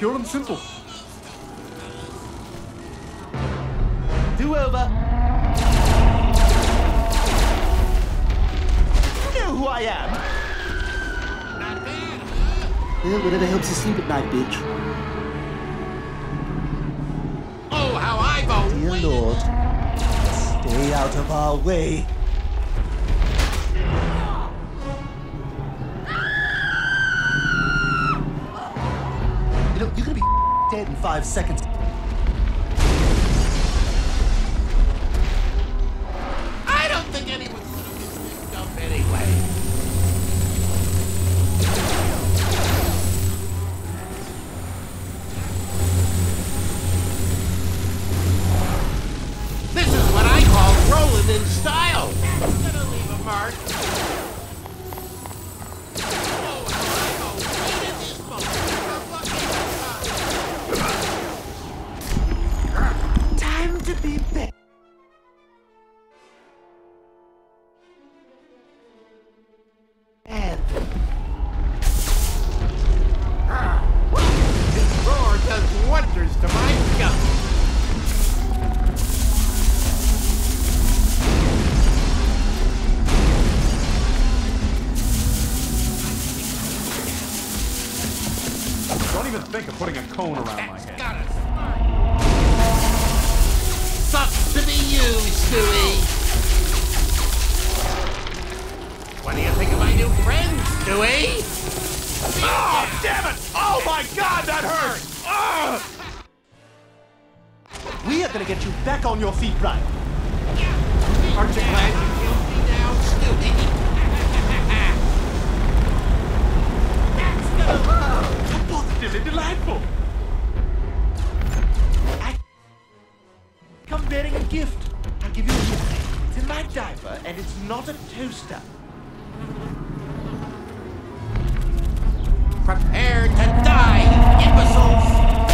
Pure and simple. Do over. You know who I am. Not bad, huh? Well, whatever helps you sleep at night, bitch. Oh, how I've always... Dear Lord, stay out of our way. You know, you're gonna be dead in 5 seconds. I don't think anyone's gonna miss this stuff anyway. This is what I call rolling in style. It's gonna leave a mark. Oh, I've awaited this moment for fucking time. Time to be back. This roar does wonders to my gut. Don't even think of putting a cone around my That's head. got us. Sucks to be you, Stewie. What do you think of my new friend, Stewie? Oh, damn it! Oh my God, that hurts! Oh! We are gonna get you back on your feet, Brian. Aren't you glad you killed me now, Stewie? That's gonna hurt. Positively delightful. Come bearing a gift. I'll give you a gift. It's in my diaper, and it's not a toaster. Prepare to die, imbeciles!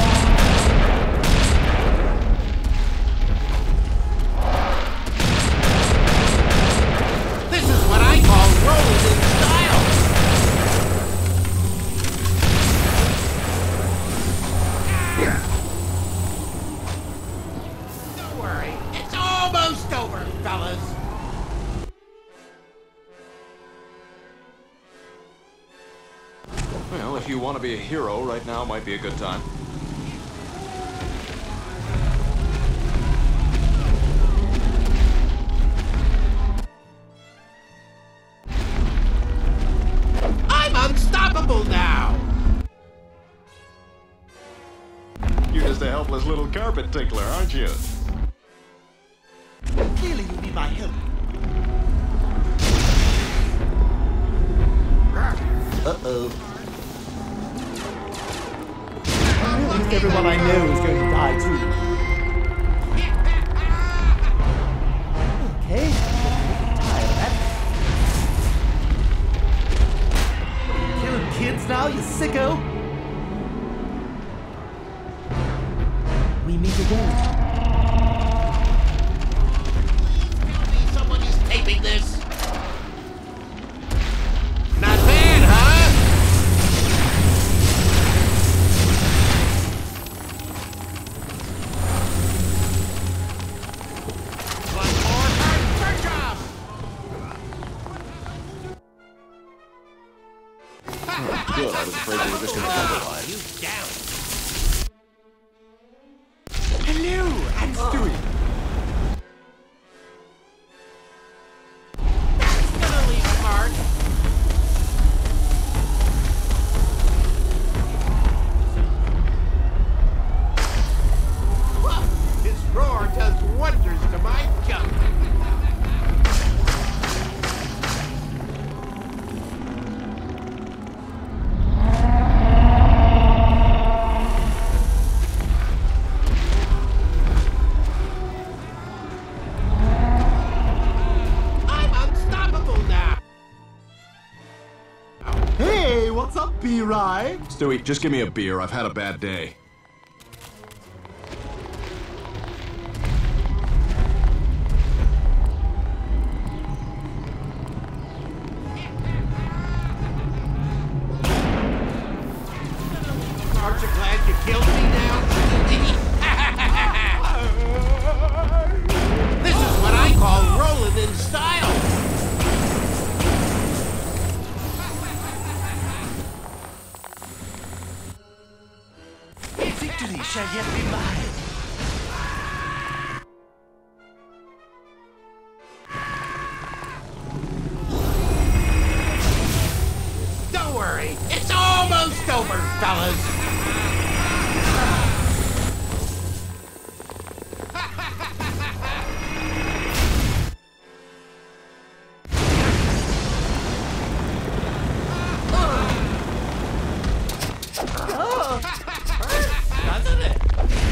This is what I call rolling in style! Don't worry, it's almost over, fellas. Well, if you want to be a hero, right now might be a good time. I'm unstoppable now! You're just a helpless little carpet tickler, aren't you? Clearly, you need my help. Uh-oh. At least everyone I know is going to die too. Okay, I'm tired of that. Killing kids now, you sicko? We meet again. Tell me someone is taping this. Not bad, huh? One more hard job. Good, I was afraid you were just going to underline. You down. Hello, I'm Stewie. That's gonna leave a mark. Whoa, this roar does wonders to my gut. I'm unstoppable now. Hey, what's up, B-Rye? Stewie, just give me a beer. I've had a bad day. Aren't you glad you yet be mine. Don't worry, it's almost over, fellas. Doesn't it?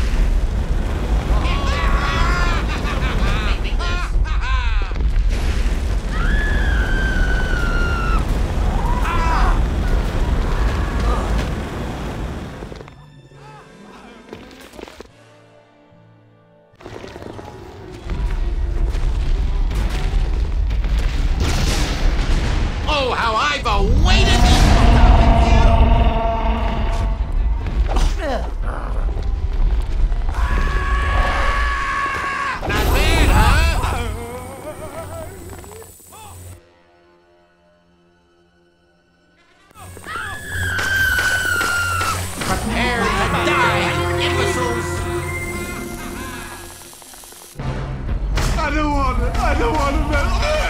Oh, how I've awaited this Not bad, huh? Prepare to die, imbeciles! I don't want it. I don't want to.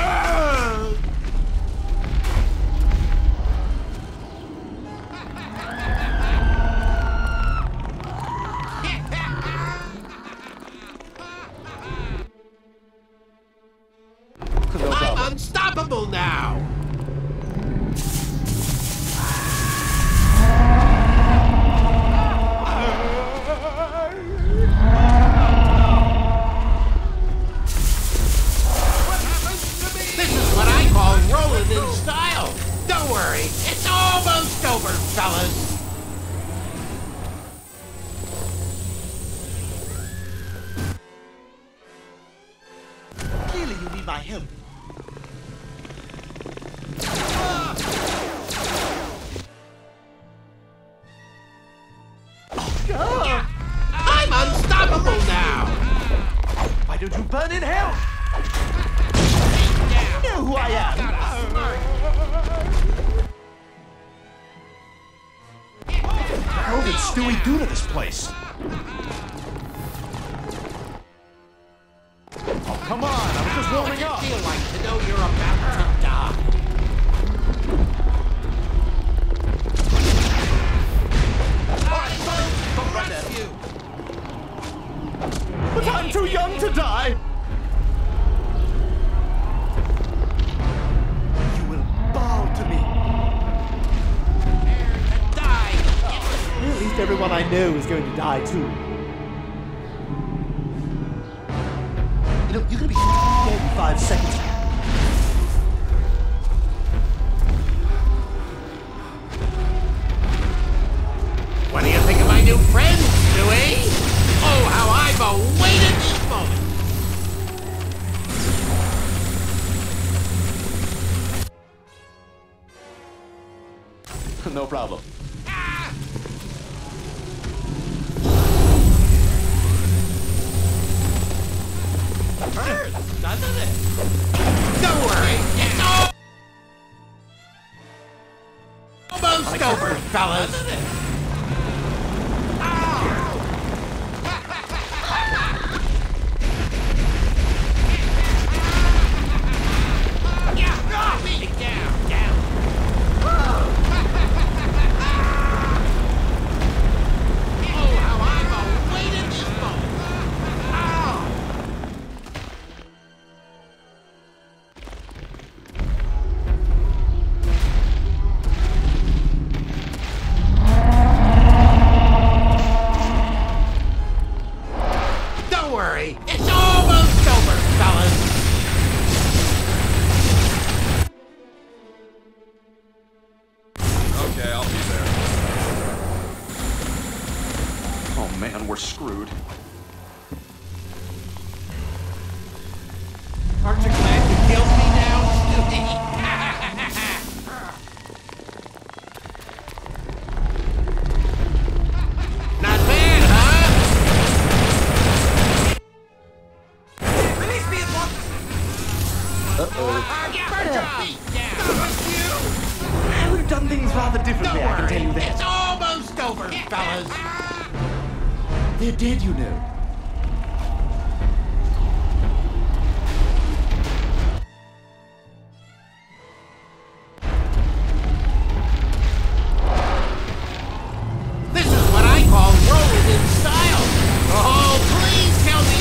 I'm unstoppable now! This is what I call rolling in style. Don't worry, it's almost over, fellas. Clearly you need my help. I'm unstoppable now. Why don't you burn in hell? You know who I am. How did Stewie do to this place? Oh, come on. I was just warming up. Feel like to know you're about to die. Stop right there. You. But I'm too young to die. You will bow to me. Prepare to die. At least everyone I know is going to die too. You know, you're gonna be dead in 5 seconds. What do you think of my new friends, Stewie? Oh, how I've awaited this moment. No problem. Hurts, doesn't it? Don't worry, it's almost over, fellas. It's almost over, fellas. Okay, I'll be there. Oh man, we're screwed. Aren't you glad you killed me now, Stewie? Not bad, huh? Release me at once. I would have done things rather differently, Don't I can tell you worry, that. it's almost over, fellas. They're dead, you know. This is what I call rolling in style. Oh, please tell me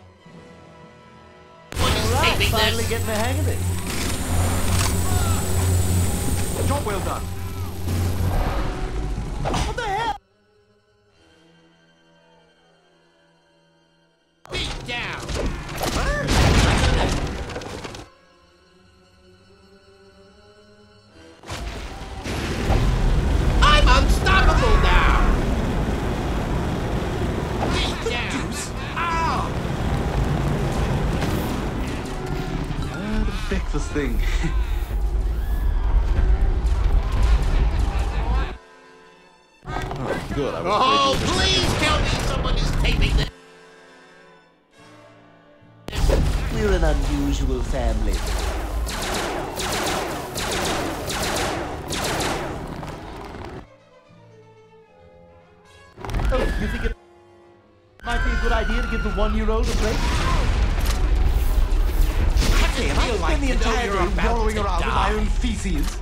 someone is taping Finally this. getting the hang of it. Job well done. What the hell? Beat down. I'm unstoppable now. Beat down. Ow. The breakfast thing. Oh, good. I was Oh, ready to- please tell me someone is taping this. We're an unusual family. Oh, you think it might be a good idea to give the 1-year-old a break? Hey, I spend the entire day wallowing around with my own feces.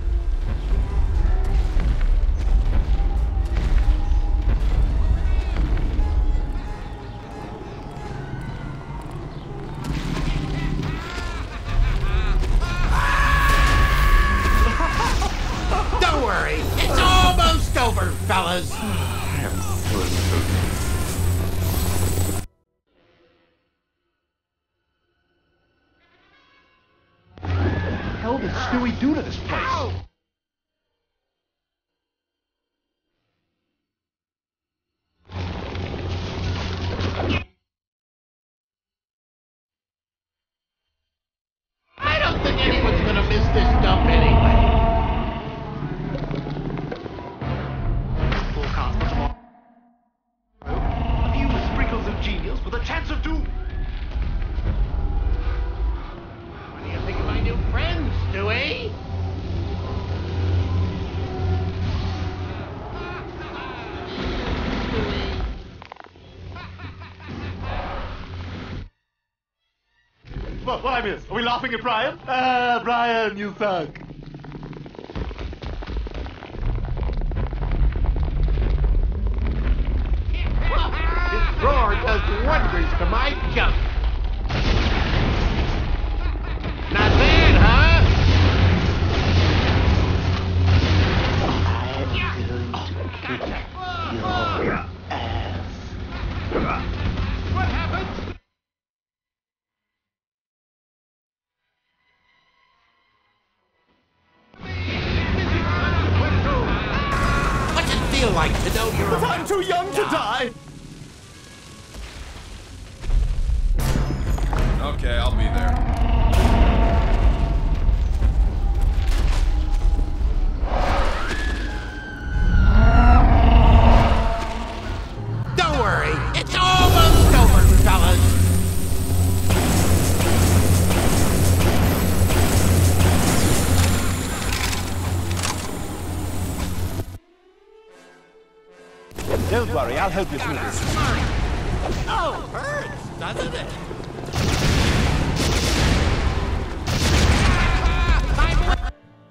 Don't worry, it's almost over, fellas. What the hell did Stewie do to this place? Ow! I don't think anyone's gonna miss this dump anyway. Forecast for tomorrow. A few sprinkles of genius with a chance of doom. What do you think of my new friends, Stewie? What I miss? Are we laughing at Brian? Ah, Brian, you suck. This drawer does wonders to my junk. Not bad, huh? What happened? What's it feel like to know you're a I'm too young to die! Okay, I'll be there. Don't worry, it's almost over, fellas. Don't worry, I'll help you through this. Oh, hurts, doesn't it? I'm winning!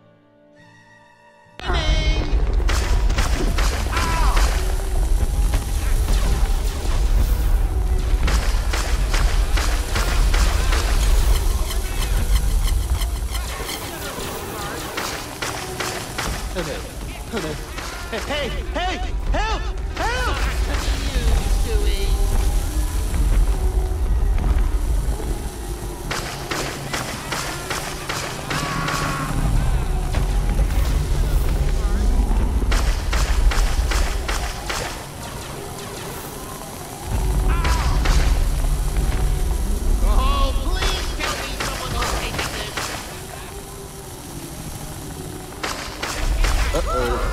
Hey, hey, help! Help! Stewie. Oh, please tell me someone is taking this. Uh-oh.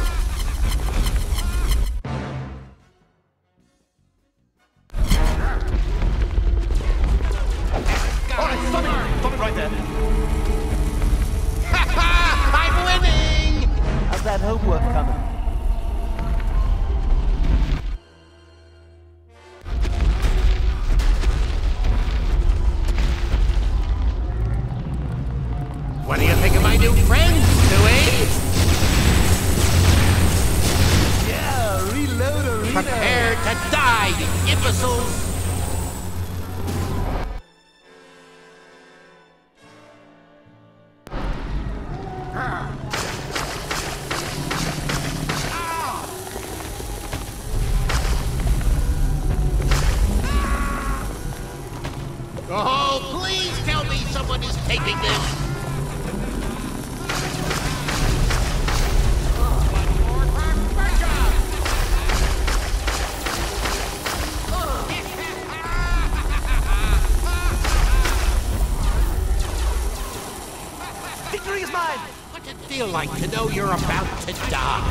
All right, stop it! Stop it right there. I'm winning! How's that homework coming? What do you think of my new friends, Stewie? Yeah, reload arena. Prepare to die, you imbeciles! Oh, please tell me someone is taking this! Victory is mine! What's it feel like to know you're about to die?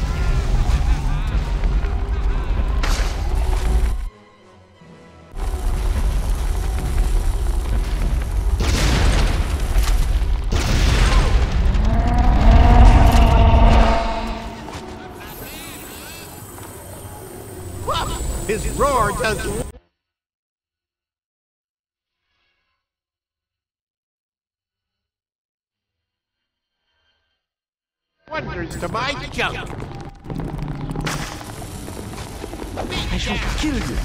His roar does wonders to my junk. I shall kill you.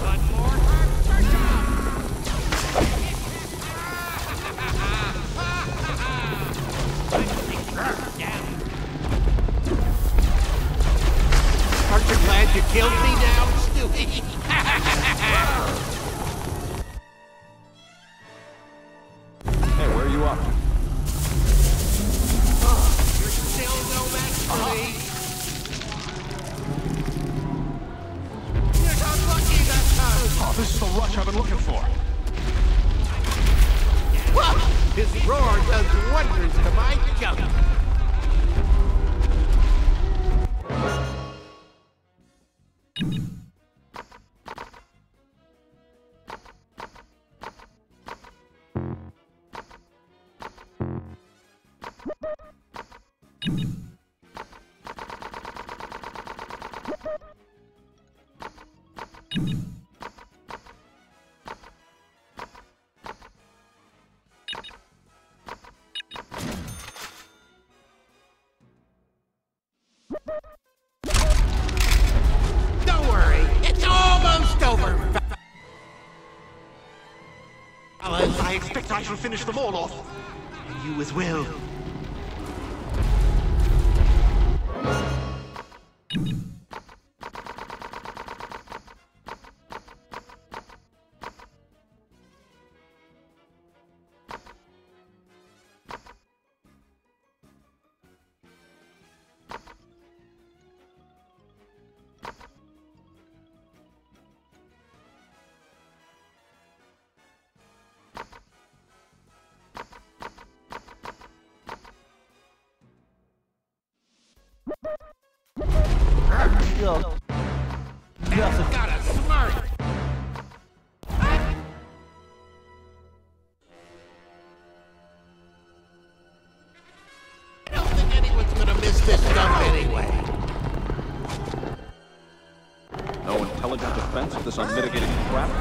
Aren't you glad you killed me now, Stewie? Hey, where are you off to? You're still no match for me. You got lucky that time. Oh, this is the rush I've been looking for. His roar does wonders to my junk. Don't worry, it's almost over, fellas. I expect I shall finish them all off. And you as well. That's got a smirk. I don't think anyone's gonna miss this dump anyway. No intelligent defense of this unmitigated crap?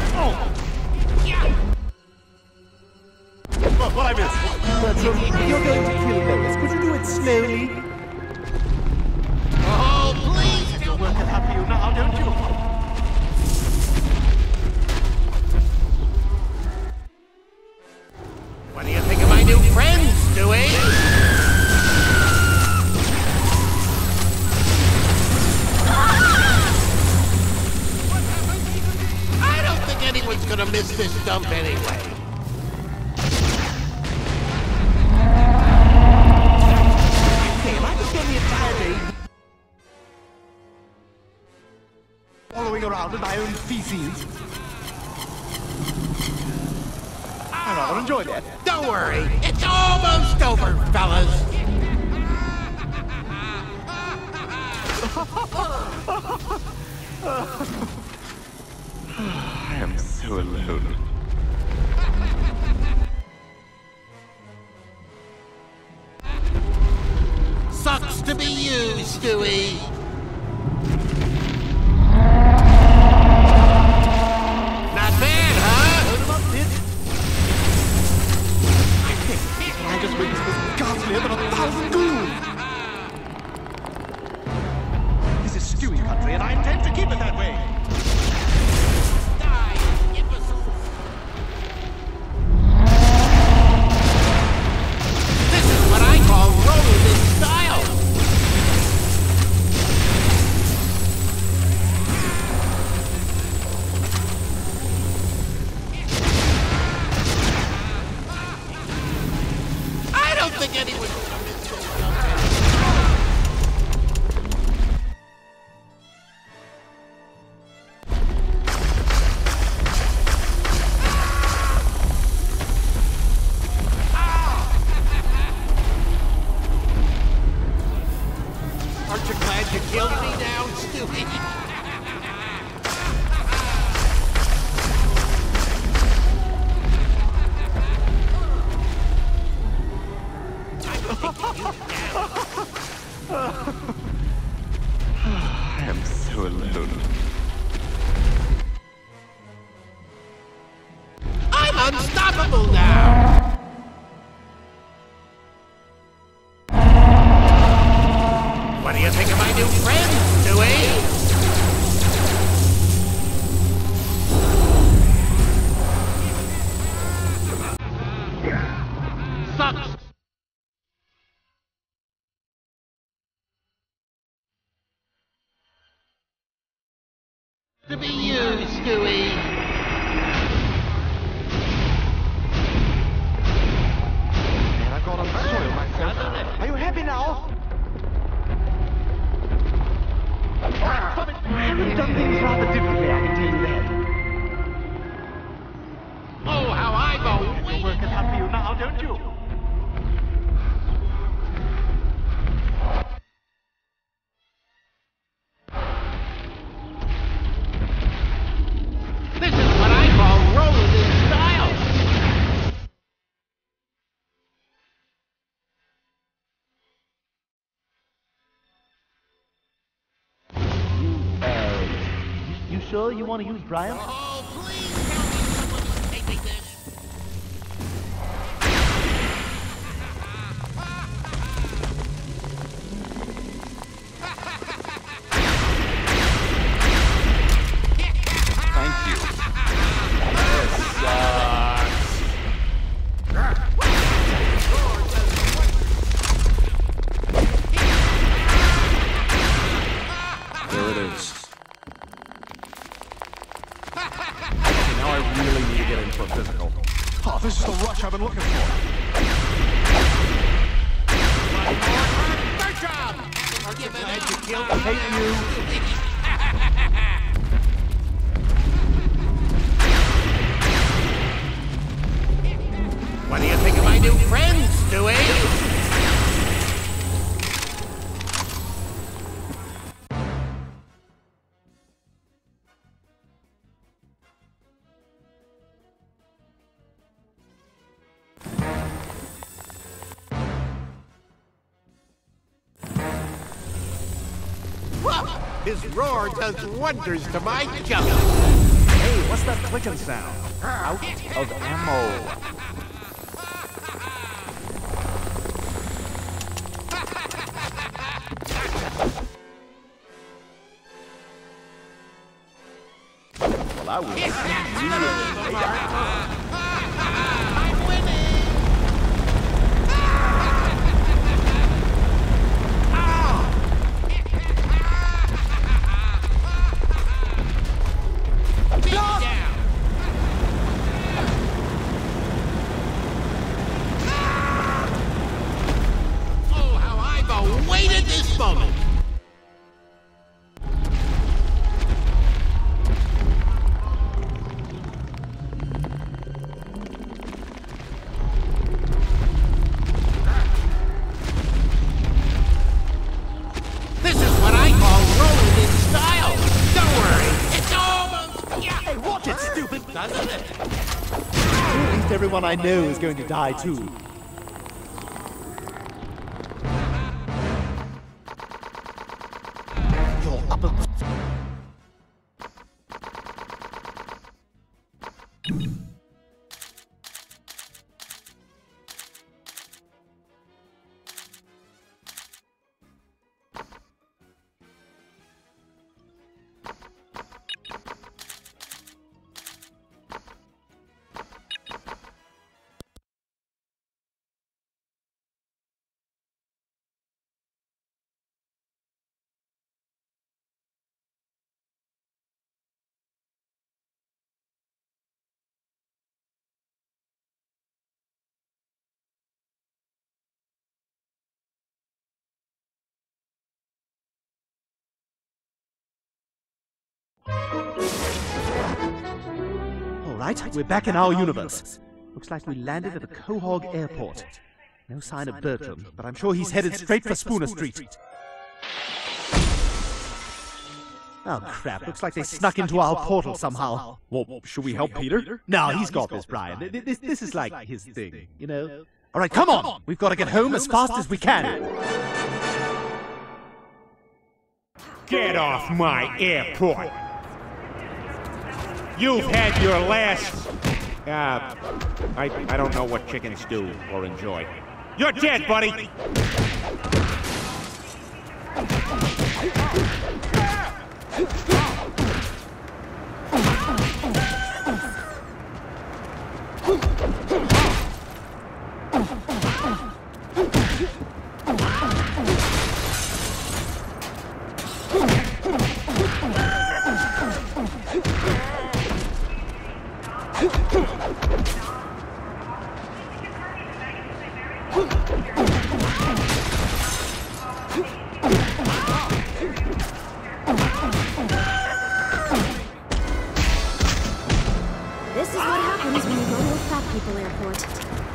What I missed? You're going to kill Lois. Could you do it slowly? Oh, please tell me. Work can help you now, don't you? What do you think of my new friends, Stewie? I don't think anyone's gonna miss this dump anyway. Hey, am I just spend the entire day wallowing around in my own feces? I rather enjoy that. Don't worry, it's almost over, fellas. I am so alone. Sucks to be you, Stewie. Not bad, huh? I think I just witnessed was ghastlier than 1,000 ghouls. This is Stewie country, and I intend to keep it that way. Die, imbecile! This is what I call rolling in style! I don't think anyone should have been so Aren't you glad you killed me now, Stewie? I am so alone. I'm unstoppable now! What do you think of my new friend, Stewie? Sucks! To be you, Stewie! Man, I got to soil myself. Are you happy now? I would have done things rather differently, I can tell you that. Oh, how I've You're working hard for you now, don't you? This is what I call rolling in style! You sure you want to use Brian? Oh, please tell me someone is taping this! Thank you. There it is. Okay, now I really need to get into a physical. Oh, this is the rush I've been looking for. Good job! Are you glad you killed I hate you. What do you think of my new friend, Stewie? His roar does wonders to my jump. Hey, what's that clicking sound? Out of ammo. Well, I will. I'm winning! Beat down! Oh, how I've awaited this moment! This is what I call rolling in style! Don't worry, it's almost... Yeah. Hey, watch it, stupid! Doesn't it? At least everyone I know is going to die too. You're up a... All right, we're back in our universe. Looks like we landed at the Quahog Airport. No sign of Bertram, but I'm sure he's headed straight for Spooner Street. Oh, crap. Looks like they snuck into our portal somehow. Well, should we help Peter? No, he's got this, Brian. This is like his thing, you know? All right, come on! We've got to get home as fast as we can. Get off my airport! You've had your last... I don't know what chickens do or enjoy. You're dead, buddy! This is what happens when you go to a fat people airport.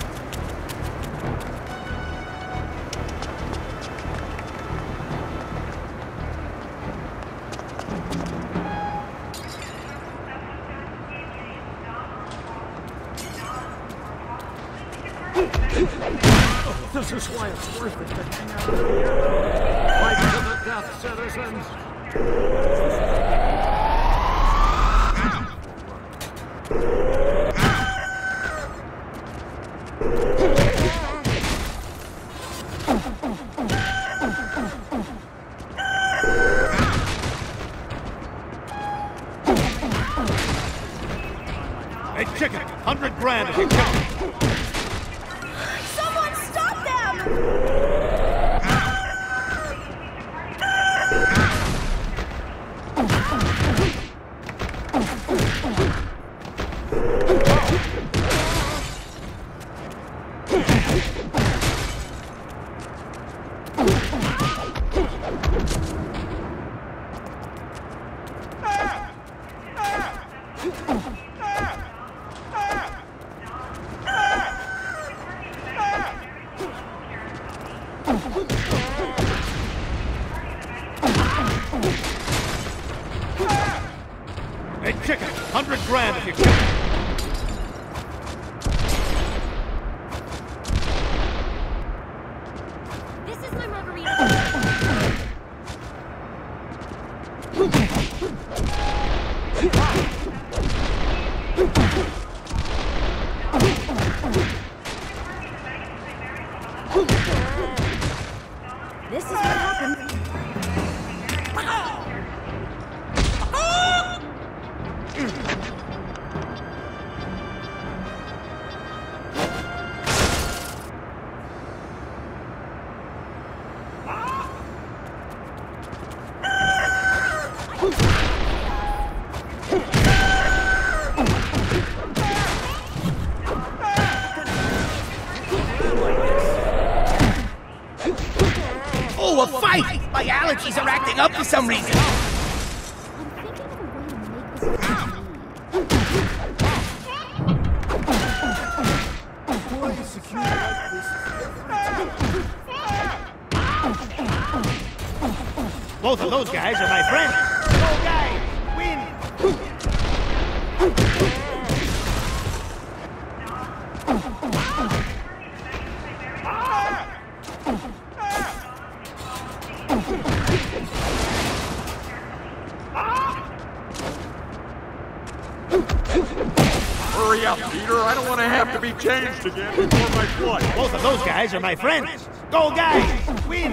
This is why it's worth it to hang out here. Fight to the death, citizens! Hey, chicken, 100 grand if you can. Someone stop them! Hey, chicken, 100 grand if you can. This is my margarita. This is what happens. Oh, a fight! My allergies are acting up for some reason. Both of those guys are my friends. Go guys! Win! Hurry up, Peter. I don't want to have to be changed again before my flight. Both of those guys are my friends. Go guys! Win!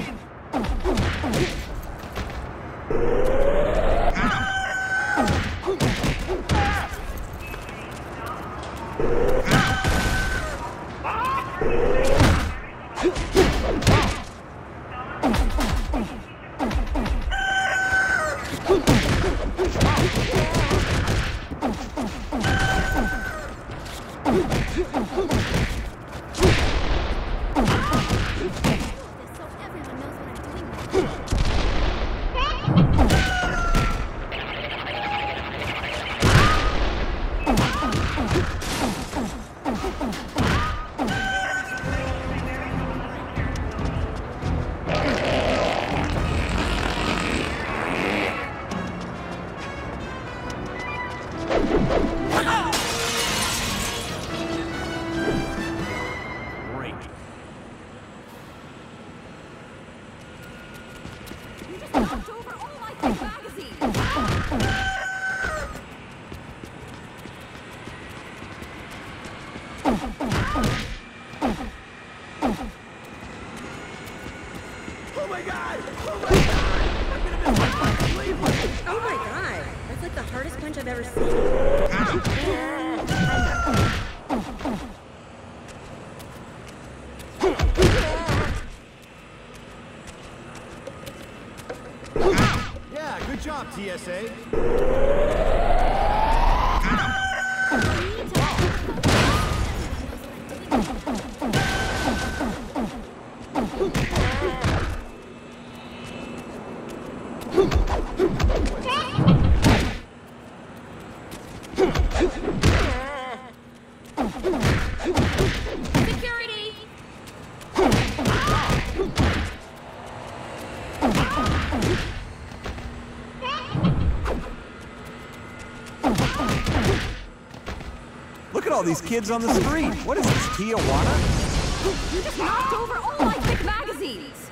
Oh my god! That's like the hardest punch I've ever seen. Yeah, good job, TSA. Security! Look at all these kids on the street. What is this, Tijuana? You just knocked over all my thick magazines!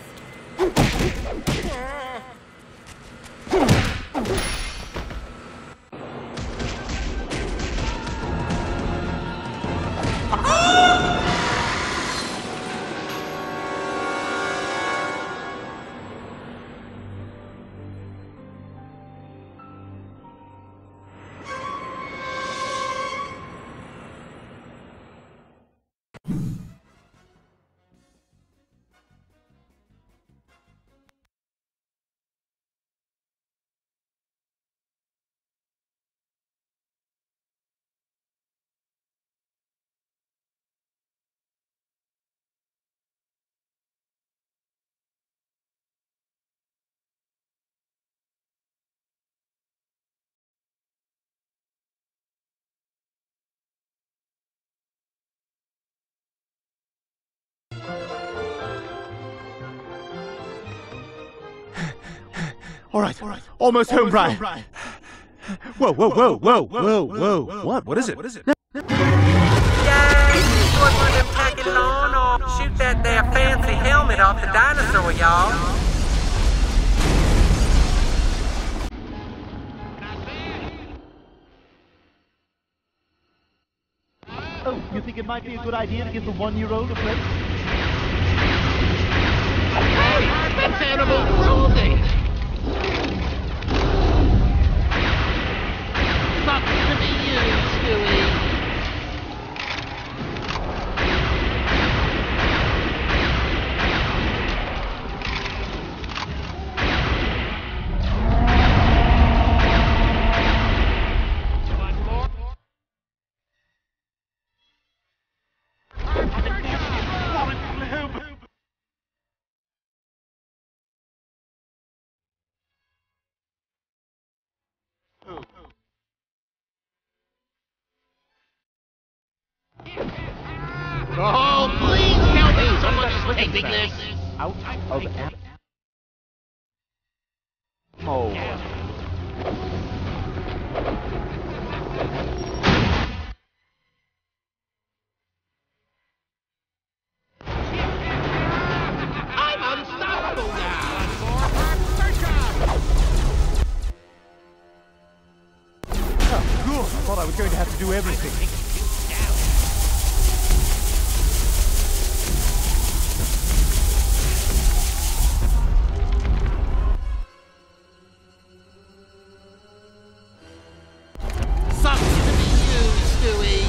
All right. Almost home, Brian. Whoa, whoa, whoa, whoa, whoa, whoa. What? What is it? Yay! Put one of them tacky lawn or shoot that there fancy helmet off the dinosaur, y'all. Oh, you think it might be a good idea to give the 1-year-old a plate? Hey, that's animal cruelty! Sucks to be you, Stewie. Oh, please tell me someone is taping this! Out of ammo. I'm unstoppable now! Good. Thought I was going to have to do everything. Sucks to be you, Stewie.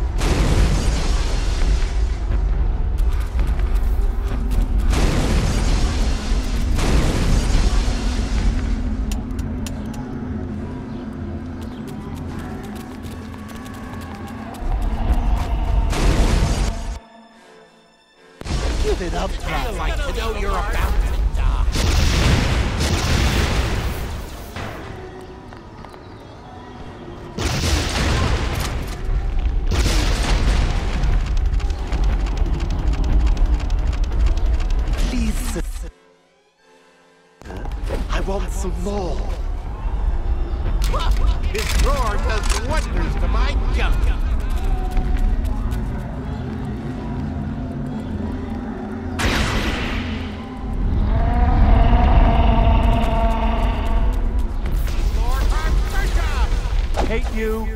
Give it up, I like to know you're about to die. Please, I want some more. His roar does wonders to my junk. Hate you.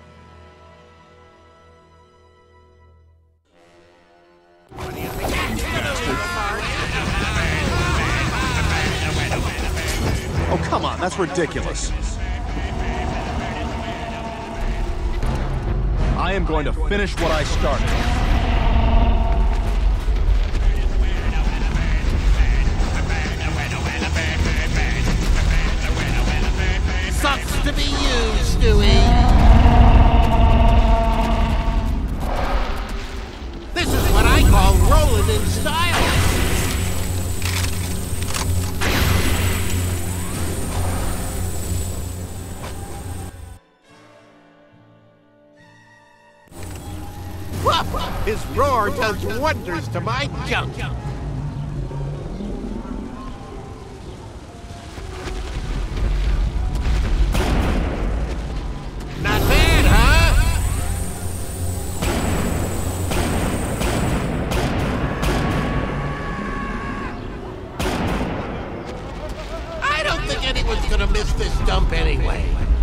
What do you think? Come on, that's ridiculous. I am going to finish what I started. Sucks to be you, Stewie. This is what I call rolling in style. His roar does wonders to my junk. Not bad, huh? I don't think anyone's gonna miss this dump anyway.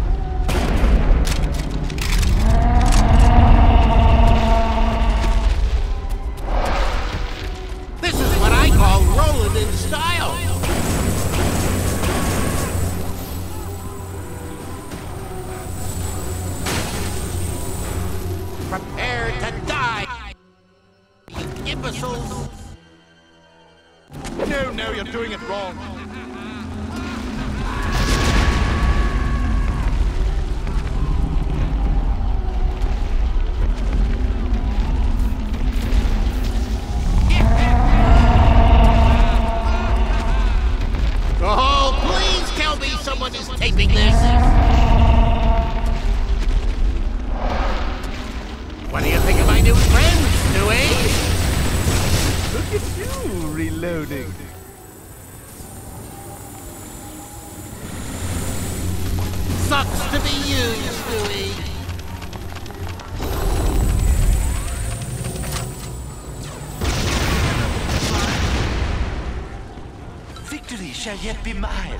Rolling in style. Prepare to die, you imbeciles. No, you're doing it wrong. Oh, please tell me someone is taping this. What do you think of my new friends, Stewie? Look at you, reloading. Sucks to be you, Stewie. Victory shall yet be mine.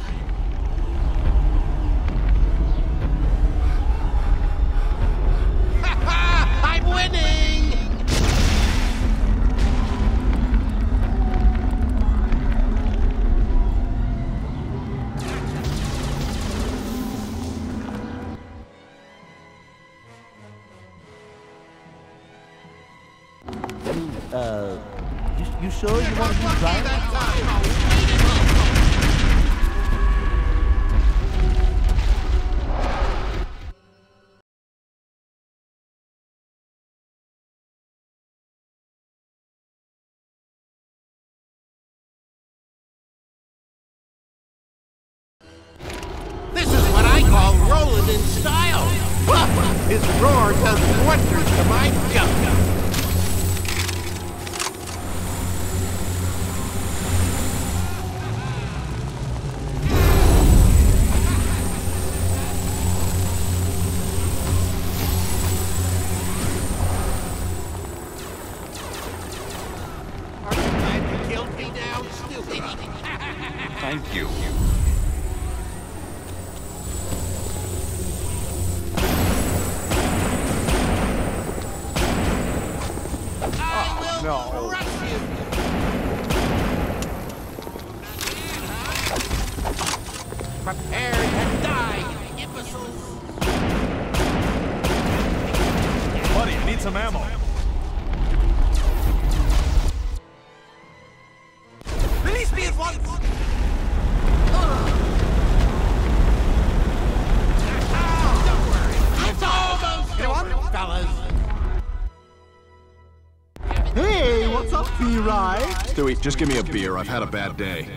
I'm winning! You sure you want to use Brian? This is what I call rolling in style. His roar does wonders to my junk. Aren't you glad you killed me now, Stewie? Thank you. No. Crush you. Prepare to die, you imbeciles. Buddy, I need some ammo. Release me at once! Don't worry. It's almost over, fellas. Hey, what's up, B-Rye? Stewie, just give me a beer. I've had a bad day.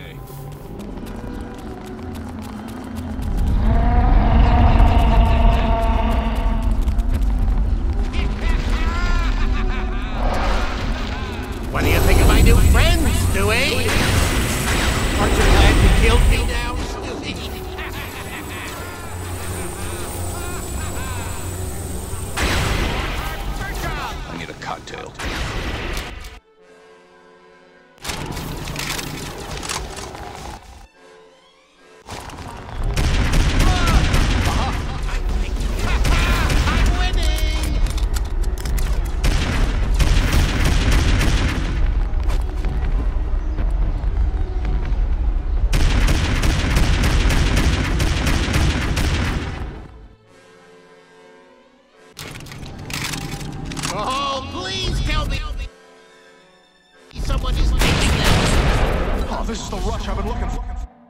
What do you think of my new friends, Stewie? Aren't you glad you killed me now, Stewie? I need a cocktail. I'm winning! someone is taking them. Oh, this is the rush I've been looking for.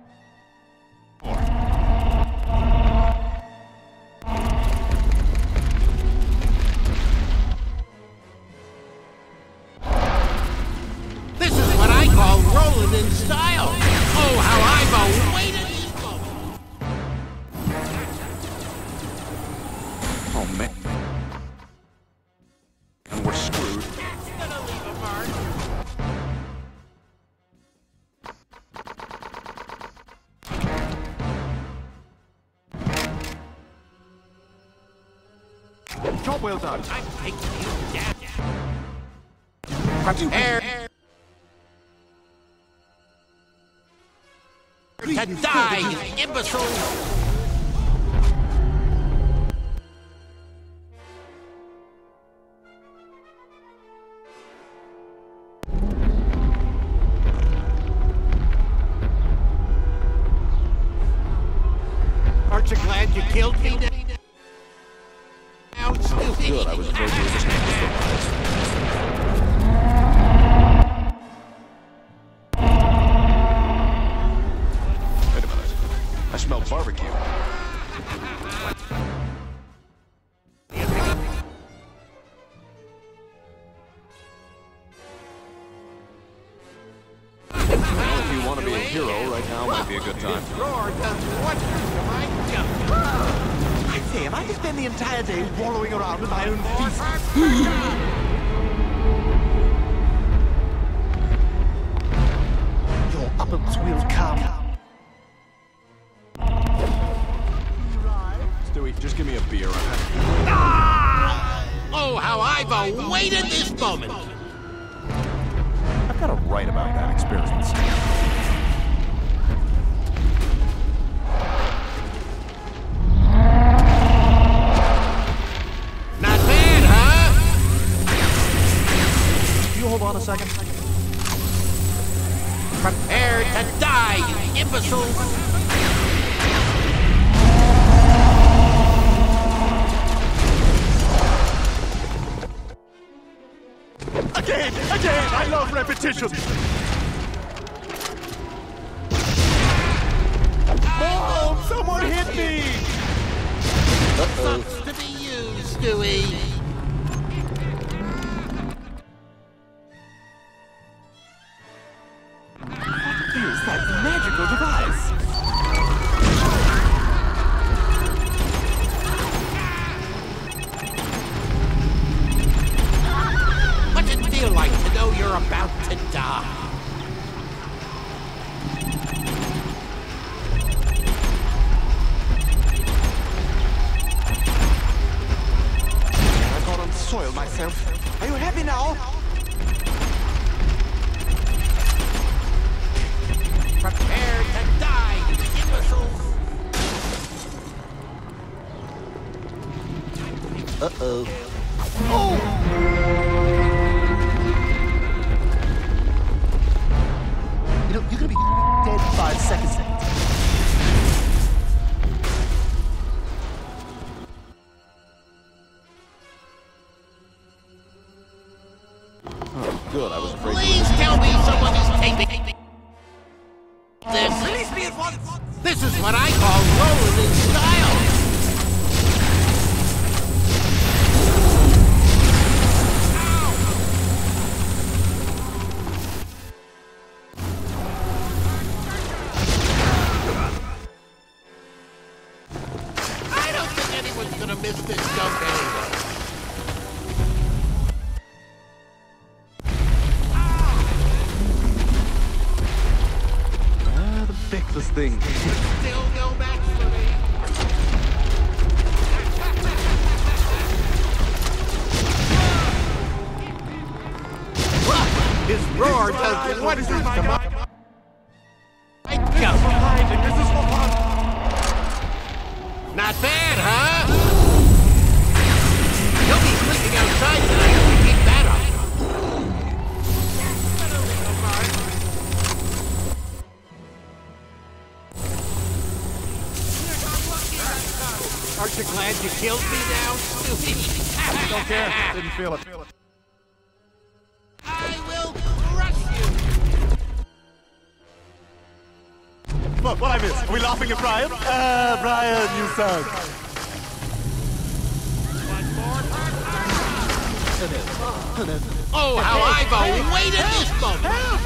This is what I call rolling in style. Oh, how I've awaited this moment. Oh, man. And we're screwed. That's gonna leave a mark. Job well done. I'm taking you down. Prepare to die, you imbecile! Aren't you glad you killed me now? Good, I was afraid you were just going to improvise. Wait a minute. I smell barbecue. Well, if you want to be a hero, right now might be a good time. Roar does wonders to my jump. I say, am I to spend the entire day wallowing around in my own feces? Your uppers will come. Stewie, just give me a beer. Oh, how I've awaited this moment! I've got to write about that experience. Not bad, huh? You hold on a second. Prepare to die, you imbecile! Again! I love repetition! Oh, someone hit me! Sucks to be you, Stewie. Is that magical device? What's it feel like to know you're about to die? I've got unsoiled myself. Are you happy now? Prepare to die, you imbeciles! Uh-oh. You know, you're gonna be dead in 5 seconds. Oh, good, I was afraid Please tell me someone is taping this. Release me at once! This is what I call rolling in style. I don't think anyone's gonna miss this jump anyway. The feckless thing. Still no match for me. His roar does wonders to my jump. This is for fun! Not bad, huh? You'll be sleeping outside tonight if we keep that up. Aren't you glad you killed me now, Stewie? Don't care. Didn't feel it. I will crush you! What I miss? Are we laughing at Brian? Brian, you suck. Oh, how I've awaited this moment!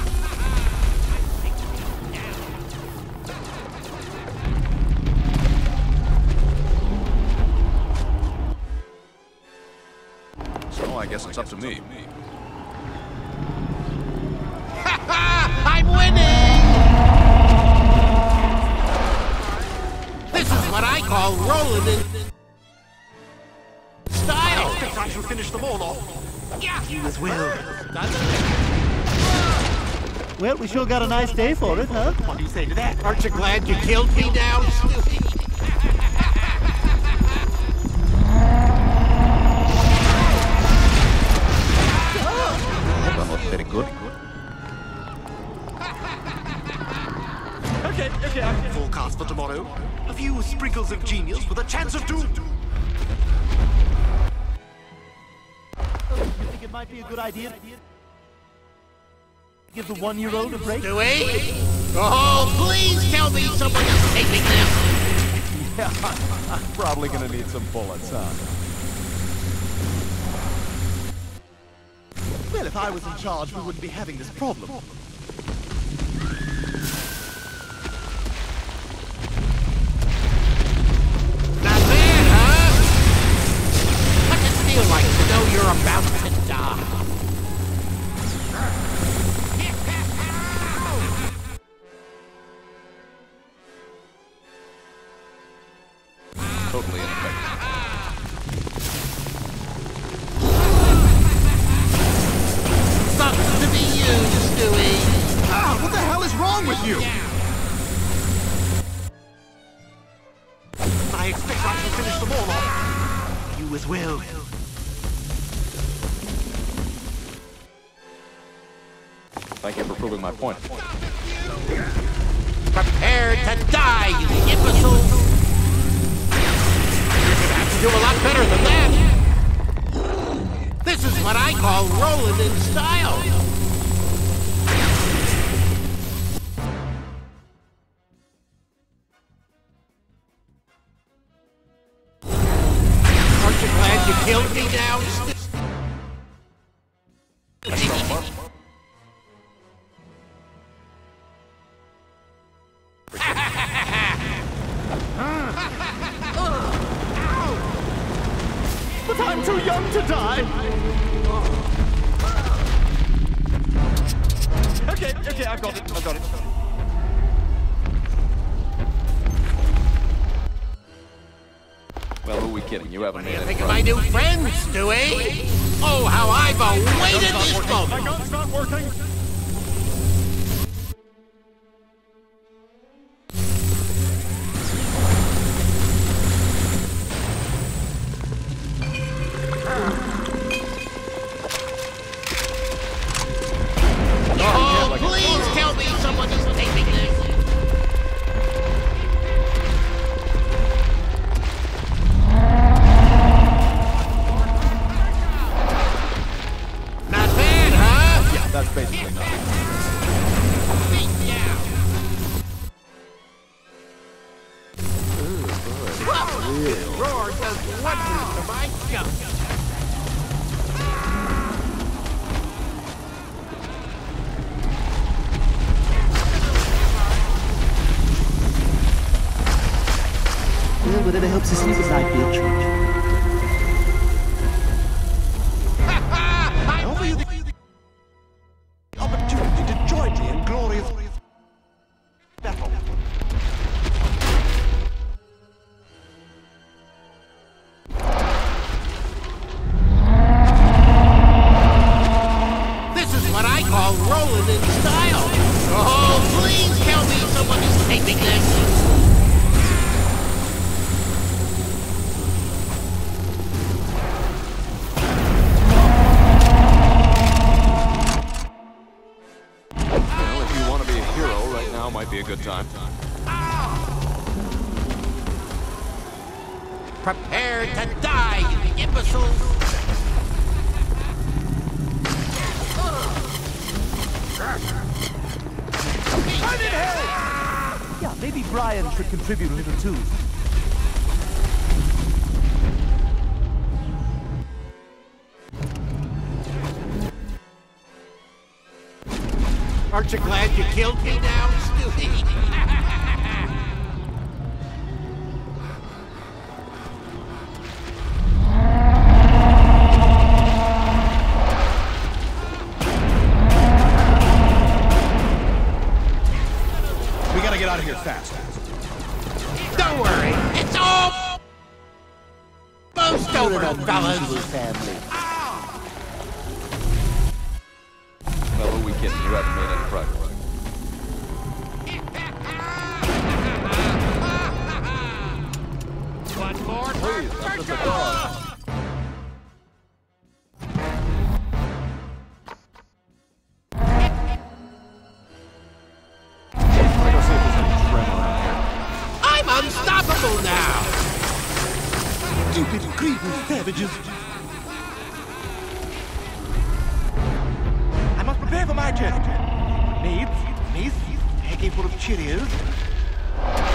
So I guess it's up to me. I'm winning! This is what I call rolling in style. I think I shall finish them all off. Yeah. You as well. Well, we sure got a nice day for it, huh? What do you say to that? Aren't you glad you killed me now, Stewie? Well, very good. Okay. Forecast for tomorrow. A few sprinkles of genius with a chance of doom. You think it might be a good idea to give the one-year-old a break? Stewie? Oh, please tell me someone is taping this. Yeah, I'm probably gonna need some bullets, huh? Well, if I was in charge, we wouldn't be having this problem. Not bad, huh? What's it feel like to know you're about to die? Totally ineffective. Sucks to be you, Stewie. Ah, what the hell is wrong with you? I expect I shall finish them all off. You as well. Thank you for proving my point. Prepare to die, you imbecile! You're gonna have to do a lot better than that. This is what I call rolling in style. Aren't you glad you killed me now? But I'm too young to die. Okay, I've got it. Well, who are we kidding? You haven't made any Think of my new friends, Stewie. Oh, how I've awaited this My moment. gun's not working. Oh, please tell me someone is taping this. Not bad, huh? Yeah, that's basically nothing. This roar does wonders to my junk. Well, whatever helps you sleep at night, Beatrice. I offer you the opportunity to join me in glorious battle. This is what I call rolling in style. Oh, please tell me someone is taping this. Well, if you want to be a hero, right now might be a good time. Prepare to die, you imbeciles! Yeah, Maybe Brian should contribute a little too. Aren't you glad you killed me now, Stewie? We gotta get out of here fast. Don't worry, it's all almost over, fellas. Fellow, we kidding. You haven't made any progress. One more. Please, that's just a dog. I'm unstoppable now. Stupid, greedy savages! I must prepare for my journey. Needs, a full of Cheerios,